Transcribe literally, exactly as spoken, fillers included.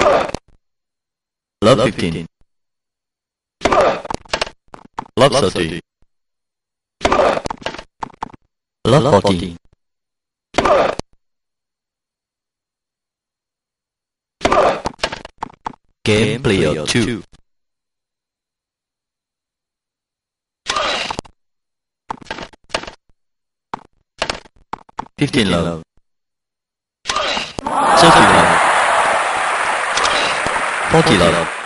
Love fifteen. Love thirty. Love fourteen. Game player two. Fifteen love. Thirty love. Forty love.